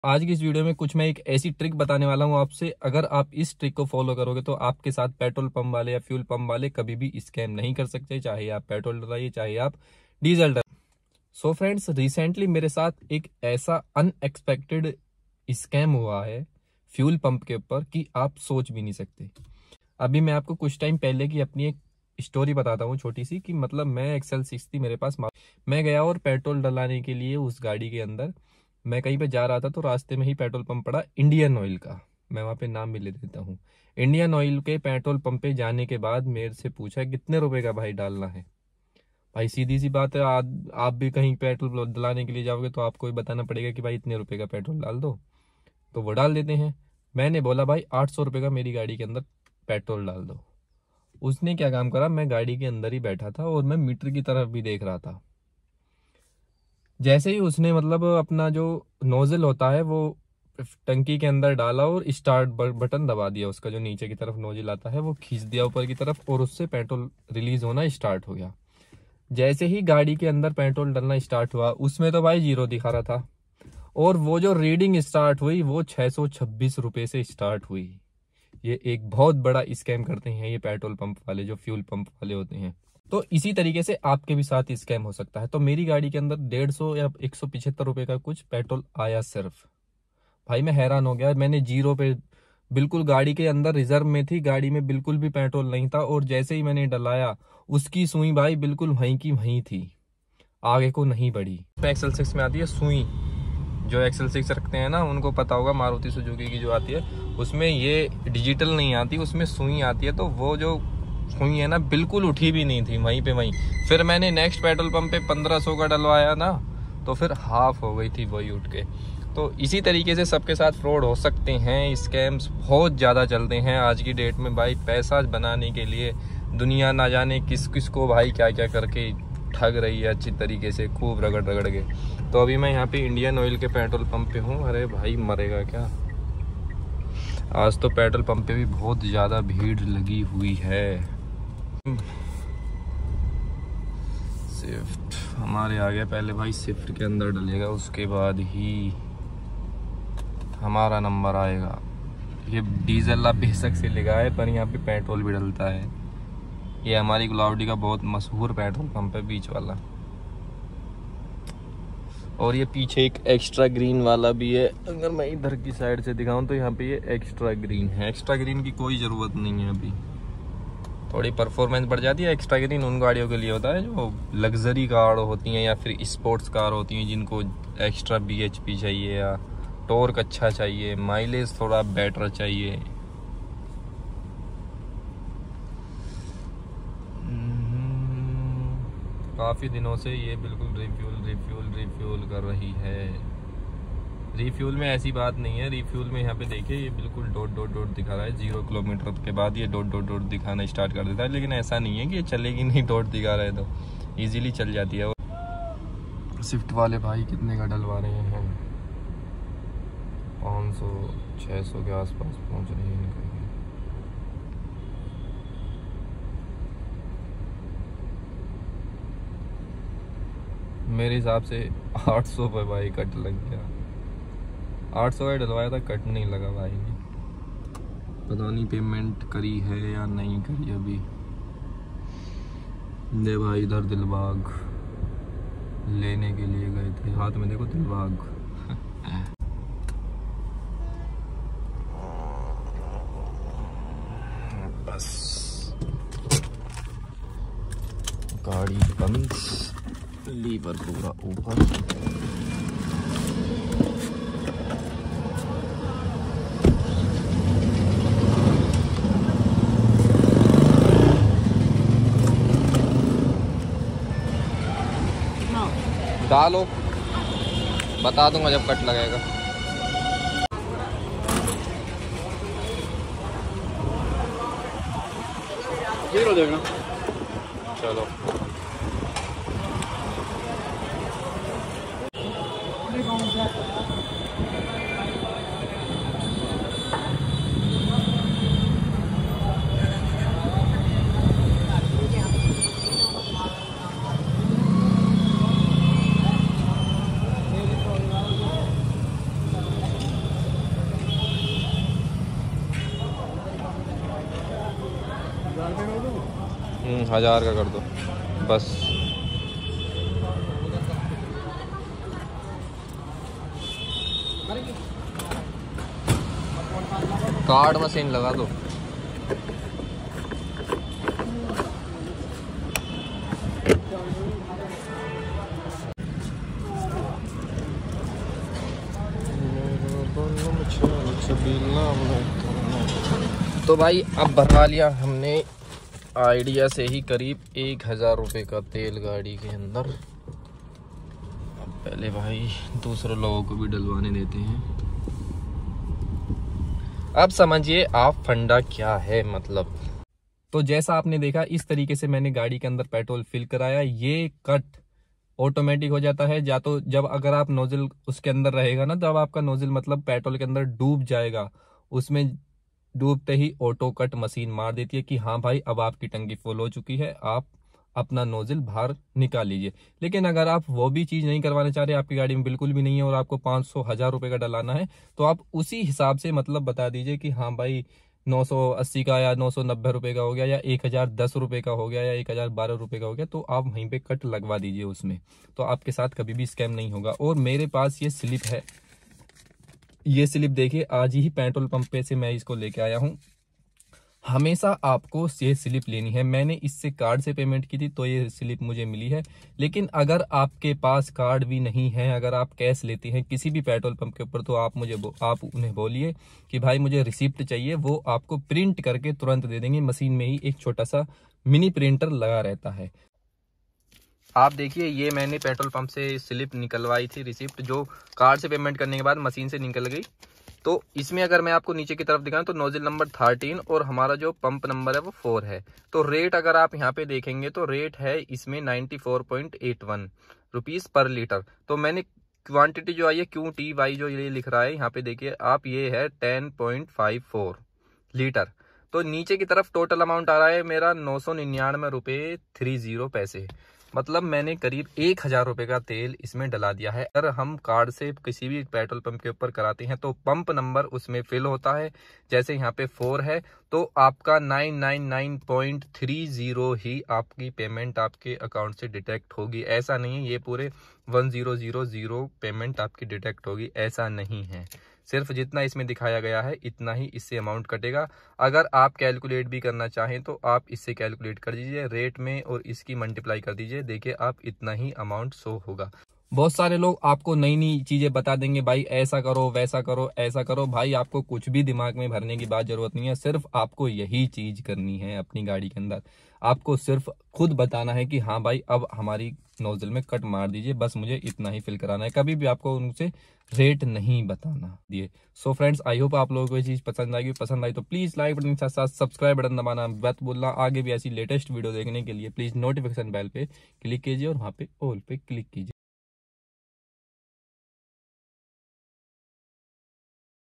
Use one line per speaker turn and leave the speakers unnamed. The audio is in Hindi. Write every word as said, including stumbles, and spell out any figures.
आज की इस वीडियो में कुछ मैं एक ऐसी ट्रिक बताने वाला हूं आपसे। अगर आप इस ट्रिक को फॉलो करोगे तो आपके साथ पेट्रोल पंप वाले या फ्यूल पंप वाले कभी भी स्कैम नहीं कर सकते, चाहे आप पेट्रोल डलाइए चाहे आप डीजल डलाइए। सो फ्रेंड्स, रिसेंटली मेरे साथ एक ऐसा अनएक्सपेक्टेड स्कैम हुआ है फ्यूल पंप के ऊपर कि आप सोच भी नहीं सकते। अभी मैं आपको कुछ टाइम पहले की अपनी एक स्टोरी बताता हूँ छोटी सी, कि मतलब मैं एक्सेल सिक्स थी मेरे पास। मैं गया और पेट्रोल डलाने के लिए उस गाड़ी के अंदर मैं कहीं पे जा रहा था, तो रास्ते में ही पेट्रोल पंप पड़ा इंडियन ऑयल का। मैं वहां पे नाम भी ले देता हूँ। इंडियन ऑयल के पेट्रोल पंप पे जाने के बाद मेरे से पूछा कितने रुपए का भाई डालना है। भाई सीधी सी बात है, आ, आप भी कहीं पेट्रोल डलाने के लिए जाओगे तो आपको भी बताना पड़ेगा कि भाई इतने रुपए का पेट्रोल डाल दो, तो वो डाल देते हैं। मैंने बोला भाई आठ सौ रुपये का मेरी गाड़ी के अंदर पेट्रोल डाल दो। उसने क्या काम करा, मैं गाड़ी के अंदर ही बैठा था और मैं मीटर की तरफ भी देख रहा था। जैसे ही उसने मतलब अपना जो नोजल होता है वो टंकी के अंदर डाला और स्टार्ट बटन दबा दिया, उसका जो नीचे की तरफ नोजल आता है वो खींच दिया ऊपर की तरफ और उससे पेट्रोल रिलीज होना स्टार्ट हो गया। जैसे ही गाड़ी के अंदर पेट्रोल डलना स्टार्ट हुआ, उसमें तो भाई जीरो दिखा रहा था और वो जो रीडिंग स्टार्ट हुई वो छह सौ छब्बीस रुपए से स्टार्ट हुई। ये एक बहुत बड़ा स्कैम करते हैं ये पेट्रोल पंप वाले, जो फ्यूल पंप वाले होते हैं। तो इसी तरीके से आपके भी साथ स्कैम हो सकता है। तो मेरी गाड़ी के अंदर डेढ़ सौ या एक सौ पिछहत्तर रुपए का कुछ पेट्रोल आया सिर्फ। भाई मैं हैरान हो गया। मैंने जीरो पे बिल्कुल गाड़ी के अंदर रिजर्व में थी, गाड़ी में बिल्कुल भी पेट्रोल नहीं था और जैसे ही मैंने डलाया उसकी सुई भाई बिल्कुल वहीं की वहीं थी, आगे को नहीं बढ़ी। एक्सेल सिक्स में आती है सुई, जो एक्सेल सिक्स रखते हैं ना उनको पता होगा, मारुति सुजुकी की जो आती है उसमें ये डिजिटल नहीं आती, उसमें सुई आती है। तो वो जो सुई है ना बिल्कुल उठी भी नहीं थी, वहीं पे वहीं। फिर मैंने नेक्स्ट पेट्रोल पंप पे पंद्रह सौ का डलवाया ना, तो फिर हाफ हो गई थी वही उठ के। तो इसी तरीके से सबके साथ फ्रॉड हो सकते हैं। स्कैम्स बहुत ज़्यादा चलते हैं आज की डेट में भाई। पैसा बनाने के लिए दुनिया ना जाने किस किस को भाई क्या क्या करके ठग रही है अच्छी तरीके से, खूब रगड़ रगड़ के। तो अभी मैं यहाँ पे इंडियन ऑयल के पेट्रोल पंप पे हूँ। अरे भाई मरेगा क्या, आज तो पेट्रोल पंप पे भी बहुत ज़्यादा भीड़ लगी हुई है। स्विफ्ट हमारे आ गया, पहले भाई स्विफ्ट के अंदर डलेगा उसके बाद ही हमारा नंबर आएगा। ये डीजल आप बेशक से लिखा है पर यहाँ पे पेट्रोल भी डलता है। ये हमारी गुलावडी का बहुत मशहूर पेट्रोल पंप है बीच वाला। और ये पीछे एक एक्स्ट्रा ग्रीन वाला भी है। अगर मैं इधर की साइड से दिखाऊं तो यहाँ पे ये एक्स्ट्रा ग्रीन है। एक्स्ट्रा ग्रीन की कोई ज़रूरत नहीं है, अभी थोड़ी परफॉर्मेंस बढ़ जाती है। एक्स्ट्रा ग्रीन उन गाड़ियों के लिए होता है जो लग्जरी कार होती हैं या फिर स्पोर्ट्स कार होती हैं, जिनको एक्स्ट्रा बी एच पी चाहिए या टॉर्क अच्छा चाहिए, माइलेज थोड़ा बेटर चाहिए। काफ़ी दिनों से ये बिल्कुल रिफ्यूल रिफ्यूल रिफ्यूल कर रही है। रिफ्यूल में ऐसी बात नहीं है, रिफ्यूल में यहाँ पे देखिए ये बिल्कुल डॉट डॉट डॉट दिखा रहा है। जीरो किलोमीटर के बाद ये डॉट डॉट डॉट दिखाना स्टार्ट कर देता है, लेकिन ऐसा नहीं है कि ये चलेगी नहीं, डॉट दिखा रहे तो इजीली चल जाती है। स्विफ्ट वाले भाई कितने का डलवा रहे हैं, पाँच सौ छः सौ के आसपास पहुँच रही है। मेरे हिसाब से आठ सौ पे भाई कट लग गया। आठ सौ का डलवाया था, कट नहीं लगा भाई ने। पता नहीं पेमेंट करी है या नहीं करी अभी। दे भाई इधर दिलबाग लेने के लिए गए थे, हाथ में देखो दिलबाग। बस गाड़ी बंद, लीवर पूरा ऊपर। डालो, बता दूंगा जब कट लगेगा। जीरो देना, चलो। हजार का कर दो बस। कार्ड मशीन लगा दो। तो भाई अब भरवा लिया हमने आइडिया से ही करीब एक हजार रुपये का तेल गाड़ी के अंदर। अब पहले भाई दूसरे लोगों को भी डलवाने देते हैं। अब समझिए आप फंडा क्या है मतलब। तो जैसा आपने देखा इस तरीके से मैंने गाड़ी के अंदर पेट्रोल फिल कराया। ये कट ऑटोमेटिक हो जाता है, या तो जब अगर आप नोजल उसके अंदर रहेगा ना, जब आपका नोजल मतलब पेट्रोल के अंदर डूब जाएगा, उसमें डूबते ही ऑटो कट मशीन मार देती है कि हाँ भाई अब आपकी टंकी फुल हो चुकी है, आप अपना नोजल बाहर निकाल लीजिए। लेकिन अगर आप वो भी चीज़ नहीं करवाना चाह रहे, आपकी गाड़ी में बिल्कुल भी नहीं है और आपको पाँच सौ हजार रुपये का डलाना है, तो आप उसी हिसाब से मतलब बता दीजिए कि हाँ भाई नौ सौ अस्सी का या नौ सौ नब्बे रुपये का हो गया, या एक हज़ार दस रुपये का हो गया, या एक हज़ार बारह रुपये का हो गया, तो आप वहीं पे कट लगवा दीजिए उसमें। तो आपके साथ कभी भी स्कैम नहीं होगा। और मेरे पास ये स्लिप है, ये स्लिप देखिए, आज ही पेट्रोल पंप पे से मैं इसको लेके आया हूँ। हमेशा आपको ये स्लिप लेनी है। मैंने इससे कार्ड से पेमेंट की थी तो ये स्लिप मुझे मिली है। लेकिन अगर आपके पास कार्ड भी नहीं है, अगर आप कैश लेते हैं किसी भी पेट्रोल पंप के ऊपर, तो आप मुझे आप उन्हें बोलिए कि भाई मुझे रिसिप्ट चाहिए। वो आपको प्रिंट करके तुरंत दे देंगे। मशीन में ही एक छोटा सा मिनी प्रिंटर लगा रहता है। आप देखिए ये मैंने पेट्रोल पंप से स्लिप निकलवाई थी, रिसिप्ट, जो कार्ड से पेमेंट करने के बाद मशीन से निकल गई। तो इसमें अगर मैं आपको नीचे की तरफ दिखाऊं तो नोजल नंबर थर्टीन और हमारा जो पंप नंबर है वो फोर है। तो रेट अगर आप यहाँ पे देखेंगे तो रेट है इसमें ninety four point eight one rupees per litre. तो मैंने क्वांटिटी जो आई है क्यू टी वाई जो ये लिख रहा है यहाँ पे देखिए आप, ये है ten point five four litre. तो नीचे की तरफ टोटल अमाउंट आ रहा है मेरा नौ सौ निन्यानवे रुपये थ्री जीरो पैसे। मतलब मैंने करीब एक हजार रुपए का तेल इसमें डला दिया है। अगर हम कार्ड से किसी भी पेट्रोल पंप के ऊपर कराते हैं तो पंप नंबर उसमें फिल होता है, जैसे यहाँ पे फोर है तो आपका nine nine nine point three zero ही आपकी पेमेंट आपके अकाउंट से डिटेक्ट होगी। ऐसा नहीं है ये पूरे one zero zero zero payment आपकी डिटेक्ट होगी, ऐसा नहीं है। सिर्फ जितना इसमें दिखाया गया है इतना ही इससे अमाउंट कटेगा। अगर आप कैलकुलेट भी करना चाहें तो आप इससे कैलकुलेट कर दीजिए रेट में और इसकी मल्टीप्लाई कर दीजिए, देखिए आप इतना ही अमाउंट शो होगा। बहुत सारे लोग आपको नई नई चीजें बता देंगे, भाई ऐसा करो वैसा करो ऐसा करो। भाई आपको कुछ भी दिमाग में भरने की बात जरूरत नहीं है, सिर्फ आपको यही चीज करनी है अपनी गाड़ी के अंदर। आपको सिर्फ खुद बताना है कि हाँ भाई अब हमारी नोजल में कट मार दीजिए, बस मुझे इतना ही फिल कराना है। कभी भी आपको उनसे रेट नहीं बताना दिए। सो फ्रेंड्स आई होप आप लोगों को ये चीज पसंद आएगी। पसंद आई तो प्लीज लाइक बटन के साथ साथ सब्सक्राइब बटन दबाना मत भूलना। आगे भी ऐसी लेटेस्ट वीडियो देखने के लिए प्लीज नोटिफिकेशन बेल पे क्लिक कीजिए और वहां पे ऑल पे क्लिक कीजिए।